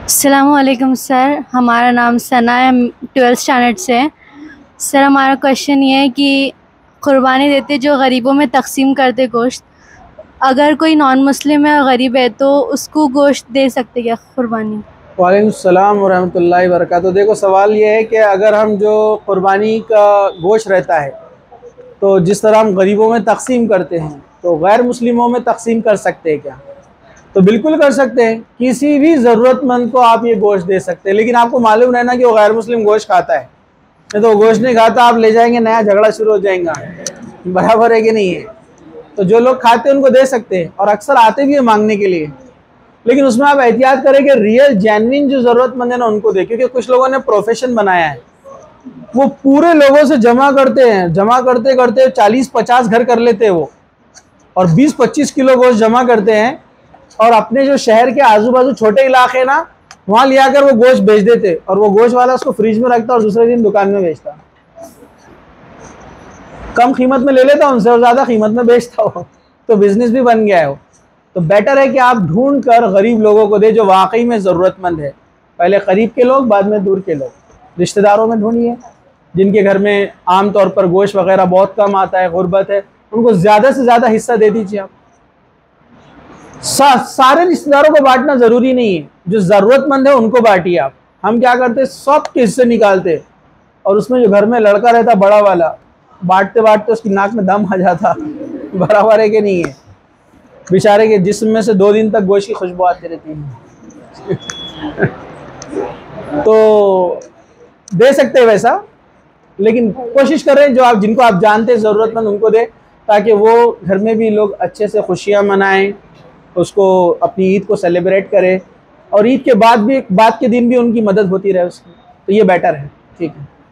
अस्सलामुअलैकुम सर, हमारा नाम सना है, 12th स्टैंडर्ड से है। सर हमारा क्वेश्चन ये है कि कुर्बानी देते जो गरीबों में तकसीम करते गोश्त, अगर कोई नॉन मुस्लिम है और गरीब है तो उसको गोश्त दे सकते क्या कुर्बानी? वालेकुम सलाम व रहमतुल्लाहि व बरकातहू। देखो, सवाल ये है कि अगर हम जो कुर्बानी का गोश्त रहता है तो जिस तरह हम गरीबों में तकसीम करते हैं तो गैर मुस्लिमों में तकसीम कर सकते हैं क्या? तो बिल्कुल कर सकते हैं। किसी भी ज़रूरतमंद को आप ये गोश्त दे सकते हैं, लेकिन आपको मालूम रहना कि वो गैर मुस्लिम गोश्त खाता है। नहीं तो वो गोश्त नहीं खाता, आप ले जाएंगे, नया झगड़ा शुरू हो जाएगा। बराबर है कि नहीं है? तो जो लोग खाते हैं उनको दे सकते हैं, और अक्सर आते भी है मांगने के लिए, लेकिन उसमें आप एहतियात करें कि रियल जेन्युइन जो ज़रूरतमंद है ना उनको दे। क्योंकि कुछ लोगों ने प्रोफेशन बनाया है, वो पूरे लोगों से जमा करते हैं, जमा करते करते 40-50 घर कर लेते हैं वो, और 20-25 किलो गोश्त जमा करते हैं, और अपने जो शहर के आजू बाजू छोटे इलाके ना, वहां ले आकर वो गोश्त बेच देते, और वो गोश्त वाला उसको फ्रिज में रखता और दूसरे दिन दुकान में बेचता। कम कीमत में ले लेता उनसे और ज़्यादा कीमत में बेचता हो, तो बिजनेस भी बन गया है वो। तो बेटर है कि आप ढूंढ कर गरीब लोगों को दे जो वाकई में ज़रूरतमंद है। पहले करीब के लोग, बाद में दूर के लोग। रिश्तेदारों में ढूंढिए जिनके घर में आम तौर पर गोश्त वगैरह बहुत कम आता है, गुर्बत है, उनको ज़्यादा से ज़्यादा हिस्सा दे दीजिए आप। सारे रिश्तेदारों को बांटना ज़रूरी नहीं है, जो ज़रूरतमंद है उनको बांटिए आप। हम क्या करते, सबके हिस्से निकालते, और उसमें जो घर में लड़का रहता बड़ा वाला, बांटते बांटते उसकी नाक में दम आ जाता। बराबर है कि नहीं है? बेचारे के जिस्म में से 2 दिन तक गोश्त की खुशबू आती रहती है। तो दे सकते हैं वैसा, लेकिन कोशिश करें जो आप, जिनको आप जानते हैं ज़रूरतमंद, उनको दे, ताकि वो घर में भी लोग अच्छे से खुशियाँ मनाएं, उसको अपनी ईद को सेलिब्रेट करें, और ईद के बाद भी, बाद के दिन भी उनकी मदद होती रहे उसकी। तो ये बेटर है। ठीक है।